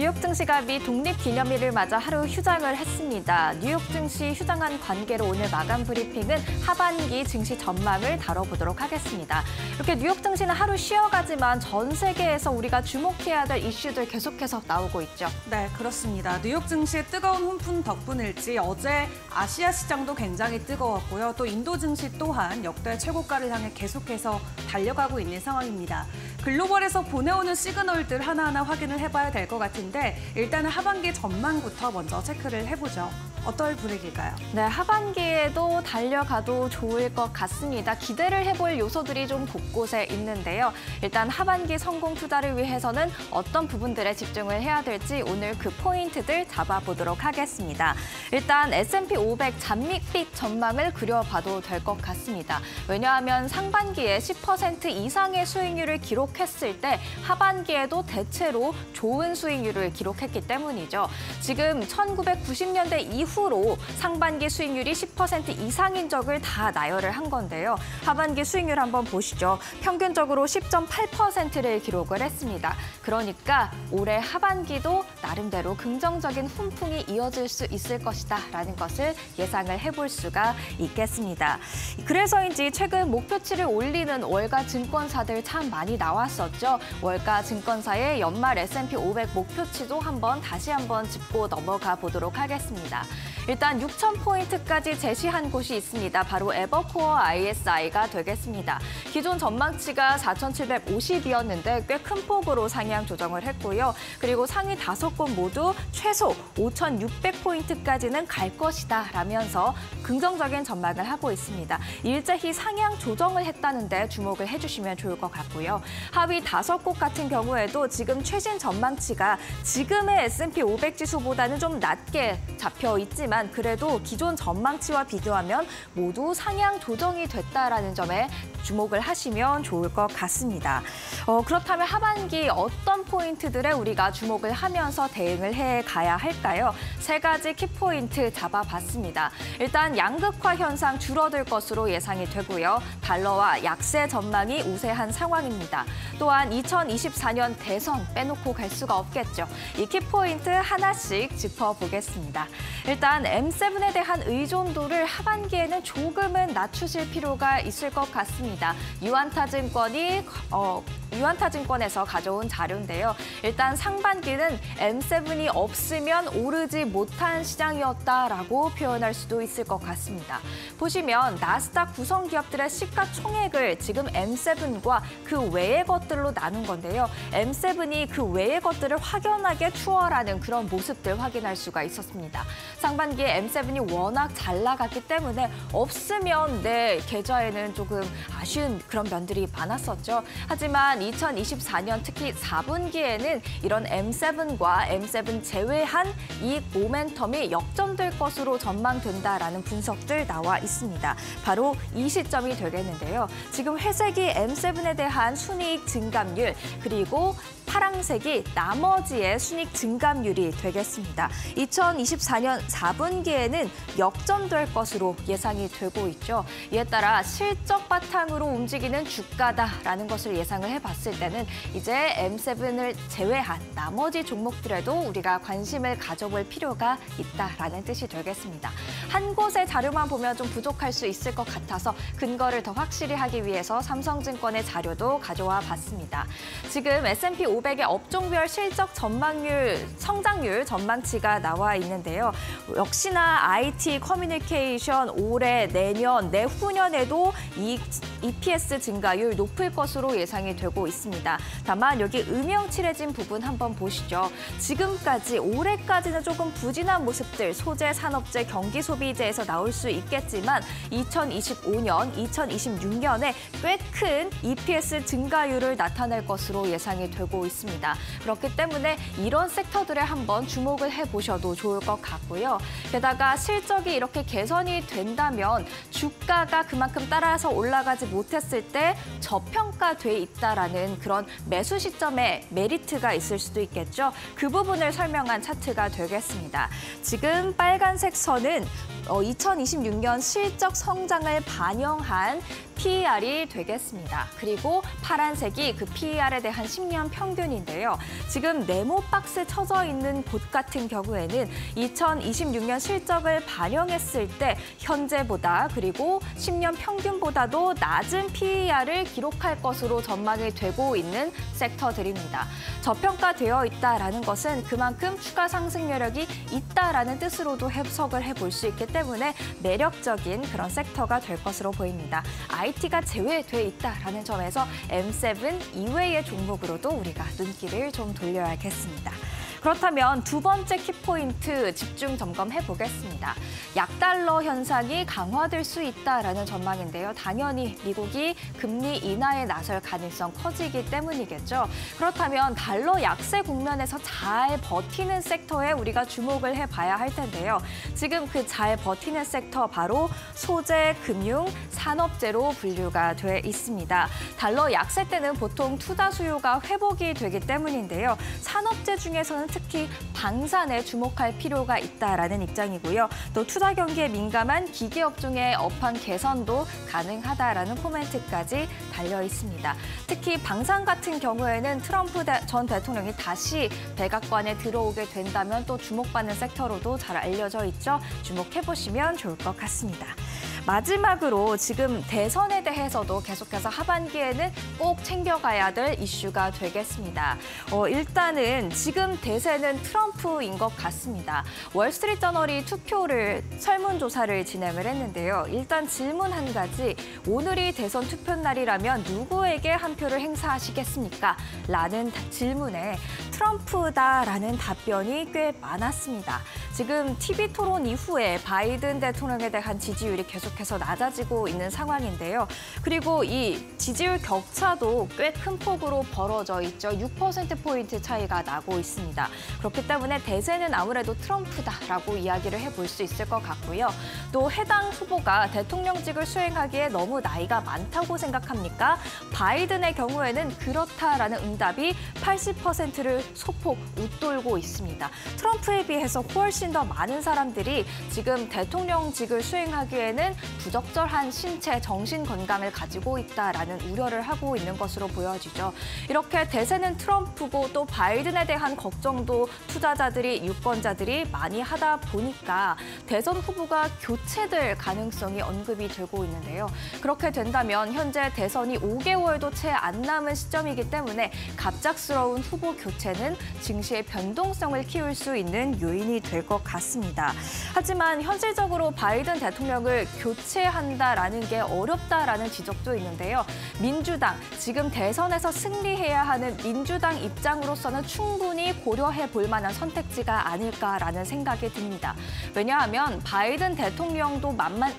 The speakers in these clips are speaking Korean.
뉴욕 증시가 미 독립기념일을 맞아 하루 휴장을 했습니다. 뉴욕 증시 휴장한 관계로 오늘 마감 브리핑은 하반기 증시 전망을 다뤄보도록 하겠습니다. 이렇게 뉴욕 증시는 하루 쉬어가지만 전 세계에서 우리가 주목해야 될 이슈들 계속해서 나오고 있죠. 네, 그렇습니다. 뉴욕 증시의 뜨거운 훈풍 덕분일지 어제 아시아 시장도 굉장히 뜨거웠고요. 또 인도 증시 또한 역대 최고가를 향해 계속해서 달려가고 있는 상황입니다. 글로벌에서 보내오는 시그널들 하나하나 확인을 해봐야 될 것 같은데 일단은 하반기 전망부터 먼저 체크를 해보죠. 어떨 분위기일까요? 네, 하반기에도 달려가도 좋을 것 같습니다. 기대를 해볼 요소들이 좀 곳곳에 있는데요. 일단 하반기 성공 투자를 위해서는 어떤 부분들에 집중을 해야 될지 오늘 그 포인트들 잡아보도록 하겠습니다. 일단 S&P 500 잔밋빛 전망을 그려봐도 될 것 같습니다. 왜냐하면 상반기에 10% 이상의 수익률을 기록했을 때 하반기에도 대체로 좋은 수익률을 기록했기 때문이죠. 지금 1990년대 이후로 상반기 수익률이 10% 이상인 적을 다 나열을 한 건데요. 하반기 수익률 한번 보시죠. 평균적으로 10.8%를 기록을 했습니다. 그러니까 올해 하반기도 나름대로 긍정적인 훈풍이 이어질 수 있을 것이다라는 것을 예상을 해볼 수가 있겠습니다. 그래서인지 최근 목표치를 올리는 월가 증권사들 참 많이 나왔었죠. 월가 증권사의 연말 S&P 500 목표치도 다시 한번 짚고 넘어가 보도록 하겠습니다. 일단 6,000포인트까지 제시한 곳이 있습니다. 바로 에버코어 ISI가 되겠습니다. 기존 전망치가 4,750이었는데 꽤 큰 폭으로 상향 조정을 했고요. 그리고 상위 5곳 모두 최소 5,600포인트까지는 갈 것이다 라면서 긍정적인 전망을 하고 있습니다. 일제히 상향 조정을 했다는데 주목을 해주시면 좋을 것 같고요. 하위 5곳 같은 경우에도 지금 최신 전망치가 지금의 S&P 500 지수보다는 좀 낮게 잡혀 있지만 그래도 기존 전망치와 비교하면 모두 상향 조정이 됐다라는 점에 주목을 하시면 좋을 것 같습니다. 그렇다면 하반기 어떤 포인트들에 우리가 주목을 하면서 대응을 해가야 할까요? 3가지 키포인트 잡아봤습니다. 일단 양극화 현상 줄어들 것으로 예상이 되고요. 달러와 약세 전망이 우세한 상황입니다. 또한 2024년 대선 빼놓고 갈 수가 없겠죠. 이 키포인트 하나씩 짚어보겠습니다. 일단 M7에 대한 의존도를 하반기에는 조금은 낮추실 필요가 있을 것 같습니다. 유한타증권에서 가져온 자료인데요. 일단 상반기는 M7이 없으면 오르지 못한 시장이었다라고 표현할 수도 있을 것 같습니다. 보시면 나스닥 구성 기업들의 시가총액을 지금 M7과 그 외의 것들로 나눈 건데요. M7이 그 외의 것들을 확연하게 추월하는 그런 모습들 확인할 수가 있었습니다. 상반기에 M7이 워낙 잘 나갔기 때문에 없으면 내 계좌에는 조금 아쉬운 그런 면들이 많았었죠. 하지만 2024년 특히 4분기에는 이런 M7과 M7 제외한 이익 모멘텀이 역전될 것으로 전망된다라는 분석들 나와 있습니다. 바로 이 시점이 되겠는데요. 지금 회색이 M7에 대한 순이익 증감률 그리고 파란색이 나머지의 순이익 증감률이 되겠습니다. 2024년 4분기에는 역전될 것으로 예상이 되고 있죠. 이에 따라 실적 바탕으로 움직이는 주가다라는 것을 예상을 해봤을 때는 이제 M7을 제외한 나머지 종목들에도 우리가 관심을 가져볼 필요가 있다라는 뜻이 되겠습니다. 한 곳의 자료만 보면 좀 부족할 수 있을 것 같아서 근거를 더 확실히 하기 위해서 삼성증권의 자료도 가져와 봤습니다. 지금 S&P 500의 업종별 실적 전망률, 성장률 전망치가 나와 있는데요. 역시나 IT, 커뮤니케이션 올해, 내년, 내후년에도 EPS 증가율 높을 것으로 예상이 되고 있습니다. 다만 여기 음영칠해진 부분 한번 보시죠. 지금까지 올해까지는 조금 부진한 모습들 소재, 산업재, 경기 소비재에서 나올 수 있겠지만 2025년, 2026년에 꽤 큰 EPS 증가율을 나타낼 것으로 예상이 되고 있습니다. 그렇기 때문에 이런 섹터들에 한번 주목을 해보셔도 좋을 것 같고요. 게다가 실적이 이렇게 개선이 된다면 주가가 그만큼 따라서 올라가지 못했을 때 저평가돼 있다라는 그런 매수 시점에 메리트가 있을 수도 있겠죠. 그 부분을 설명한 차트가 되겠습니다. 지금 빨간색 선은 2026년 실적 성장을 반영한 PER이 되겠습니다. 그리고 파란색이 그 PER에 대한 10년 평균인데요. 지금 네모박스 쳐져 있는 곳 같은 경우에는 2026년 실적을 반영했을 때 현재보다 그리고 10년 평균보다도 낮은 PER을 기록할 것으로 전망이 되고 있는 섹터들입니다. 저평가되어 있다라는 것은 그만큼 추가 상승 여력이 있다라는 뜻으로도 해석을 해볼 수 있기 때문에 매력적인 그런 섹터가 될 것으로 보입니다. IT가 제외돼 있다라는 점에서 M7 이외의 종목으로도 우리가 눈길을 좀 돌려야겠습니다. 그렇다면 두 번째 키포인트 집중 점검해 보겠습니다. 약달러 현상이 강화될 수 있다라는 전망인데요. 당연히 미국이 금리 인하에 나설 가능성 커지기 때문이겠죠. 그렇다면 달러 약세 국면에서 잘 버티는 섹터에 우리가 주목을 해봐야 할 텐데요. 지금 그 잘 버티는 섹터 바로 소재, 금융, 산업재로 분류가 돼 있습니다. 달러 약세 때는 보통 투자 수요가 회복이 되기 때문인데요. 산업재 중에서는 특히 방산에 주목할 필요가 있다라는 입장이고요. 또 투자 경기에 민감한 기계업종의 업황 개선도 가능하다라는 코멘트까지 달려 있습니다. 특히 방산 같은 경우에는 트럼프 전 대통령이 다시 백악관에 들어오게 된다면 또 주목받는 섹터로도 잘 알려져 있죠. 주목해보시면 좋을 것 같습니다. 마지막으로 지금 대선에 대해서도 계속해서 하반기에는 꼭 챙겨가야 될 이슈가 되겠습니다. 일단은 지금 대세는 트럼프인 것 같습니다. 월스트리트저널이 설문조사를 진행을 했는데요. 일단 질문 한 가지, 오늘이 대선 투표 날이라면 누구에게 한 표를 행사하시겠습니까? 라는 질문에 트럼프다라는 답변이 꽤 많았습니다. 지금 TV 토론 이후에 바이든 대통령에 대한 지지율이 계속해서 낮아지고 있는 상황인데요. 그리고 이 지지율 격차도 꽤 큰 폭으로 벌어져 있죠. 6%포인트 차이가 나고 있습니다. 그렇기 때문에 대세는 아무래도 트럼프다라고 이야기를 해볼 수 있을 것 같고요. 또 해당 후보가 대통령직을 수행하기에 너무 나이가 많다고 생각합니까? 바이든의 경우에는 그렇다라는 응답이 80%를 소폭 웃돌고 있습니다. 트럼프에 비해서 훨씬 더 많은 사람들이 지금 대통령직을 수행하기에는 부적절한 신체, 정신 건강을 가지고 있다라는 우려를 하고 있는 것으로 보여지죠. 이렇게 대세는 트럼프고 또 바이든에 대한 걱정도 투자자들이, 유권자들이 많이 하다 보니까 대선 후보가 교체될 가능성이 언급이 되고 있는데요. 그렇게 된다면 현재 대선이 5개월도 채 안 남은 시점이기 때문에 갑작스러운 후보 교체는 증시의 변동성을 키울 수 있는 요인이 될 것 같습니다. 하지만 현실적으로 바이든 대통령을 교체한다라는 게 어렵다라는 지적도 있는데요. 민주당, 지금 대선에서 승리해야 하는 민주당 입장으로서는 충분히 고려해 볼 만한 선택지가 아닐까라는 생각이 듭니다. 왜냐하면 바이든 대통령도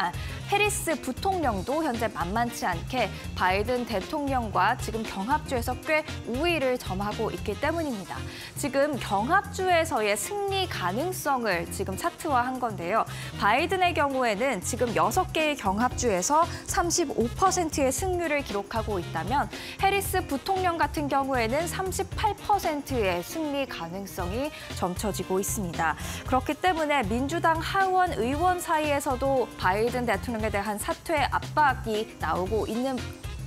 해리스 부통령도 현재 만만치 않게 바이든 대통령과 지금 경합주에서 꽤 우위를 점하고 있기 때문입니다. 지금 경합주에서의 승리 가능성을 지금 차트화한 건데요. 바이든의 경우에는 지금 6개의 경합주에서 35%의 승률을 기록하고 있다면 해리스 부통령 같은 경우에는 38%의 승리 가능성이 점쳐지고 있습니다. 그렇기 때문에 민주당 하원 의원 사이에서도 바이든 대통령에 대한 사퇴 압박이 나오고 있는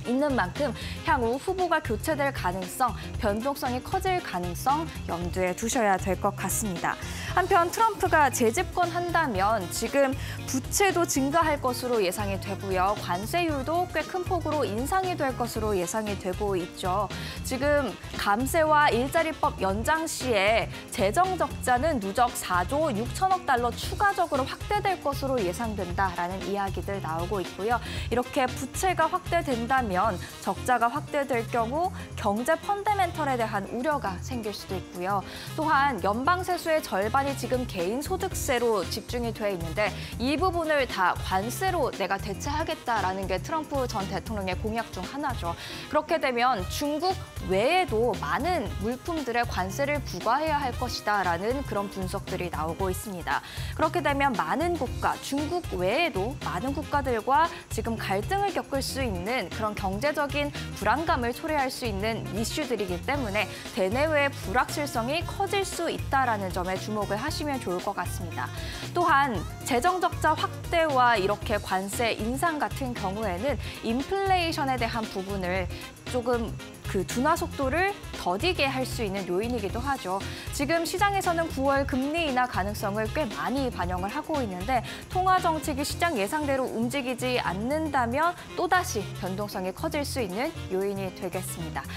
만큼 향후 후보가 교체될 가능성, 변동성이 커질 가능성 염두에 두셔야 될 것 같습니다. 한편 트럼프가 재집권한다면 지금 부채도 증가할 것으로 예상이 되고요. 관세율도 꽤 큰 폭으로 인상이 될 것으로 예상이 되고 있죠. 지금 감세와 일자리법 연장 시에 재정 적자는 누적 4조 6천억 달러 추가적으로 확대될 것으로 예상된다라는 이야기들 나오고 있고요. 이렇게 부채가 확대된다면 적자가 확대될 경우 경제 펀더멘털에 대한 우려가 생길 수도 있고요. 또한 연방세수의 절반이 지금 개인소득세로 집중이 돼 있는데 이 부분을 다 관세로 내가 대체하겠다라는 게 트럼프 전 대통령의 공약 중 하나죠. 그렇게 되면 중국 외에도 많은 물품들에 관세를 부과해야 할 것이다라는 그런 분석들이 나오고 있습니다. 그렇게 되면 많은 국가, 중국 외에도 많은 국가들과 지금 갈등을 겪을 수 있는 그런 경제적인 불안감을 초래할 수 있는 이슈들이기 때문에 대내외 불확실성이 커질 수 있다라는 점에 주목을 하시면 좋을 것 같습니다. 또한 재정 적자 확대와 이렇게 관세 인상 같은 경우에는 인플레이션에 대한 부분을 조금 둔화 속도를 더디게 할 수 있는 요인이기도 하죠. 지금 시장에서는 9월 금리 인하 가능성을 꽤 많이 반영을 하고 있는데 통화 정책이 시장 예상대로 움직이지 않는다면 또다시 변동성이 커질 수 있는 요인이 되겠습니다.